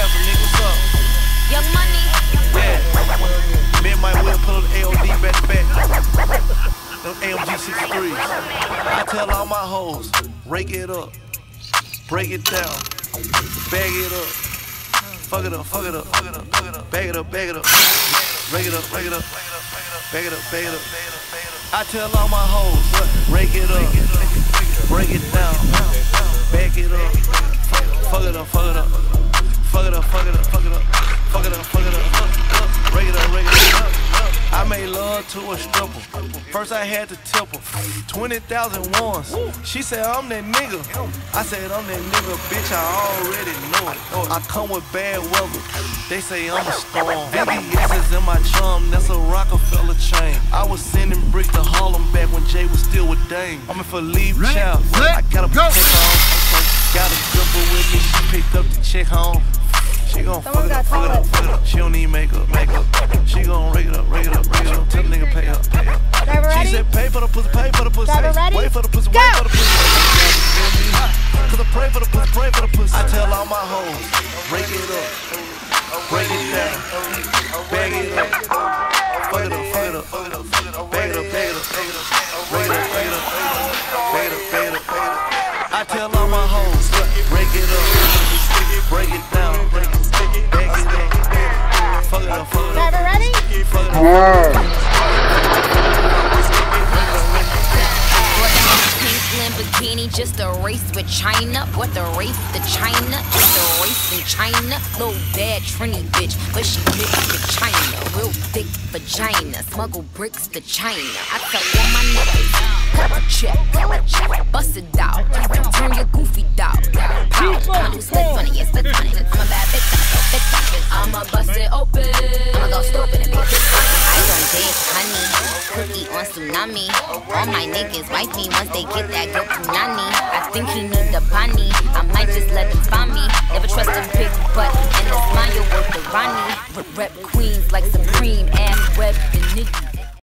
Handsome nigga, what's up? Young Money. Yeah. Me and my will pull up the AOD back to back. Them AMG 63s. I tell all my hoes, rake it up, break it down, bag it up, fuck it up, fuck it up, fuck it up, fuck it up, bag it up, bag it up, rake it up, rake it up, bag it up, bag it up. I tell all my hoes, rake it up, break it down, bag it up, fuck it up, fuck it up, fuck it up, fuck it up, fuck it up, fuck it up, fuck it up, rake it up, rake it up. I made love to a stripper. First I had to tip her 20,000 once. She said I'm that nigga. I said I'm that nigga, bitch. I already know it. I come with bad weather. They say I'm a storm. VVS is in my chum. That's a Rockefeller chain. I was sending bricks to Harlem back when Jay was still with Dame. I'm in for leave child. I gotta protect home. Got a stripper with me. She picked up the check home. She gon' fuck it up, fuck it up, fuck it up. She don't need makeup, makeup. She gon' rake it up, rake it up, rake it up. Tell the nigga pay up, pay up. She said pay for the pussy, pay for the pussy. Wait for the pussy, wait for the pussy. Cause I pray for the pussy, pray for the pussy. I tell all my hoes, rake it up, break it down, bag it up, fuck it up, fuck it up, fuck it up, bag it up, bag it up, bag it up, rake it up, rake it up, bag it up, bag it up, bag it up. I tell all my hoes, break it up, break it down, break it, bag it up, fuck it up, fuck it up. Driver ready? Fuck it up. Lamborghini, just a race with China. What the race to China? Just a race in China. Little bad Trini bitch, but she mixed with China. Real thick vagina, smuggle bricks to China. I tell all my niggas, cut a check, bust it out, turn your goofy dog. Pow, split on it, yeah, split on it. I'm a bad bitch, I'ma bust it open. I'ma go stupid and make it funny. I don't dance, honey. Cookie on tsunami. All my niggas wife me once they get that good punani. I think he need the bunny. I might just let him find me. Never trust a big butt and the smile worth the Ronnie. Rep queen,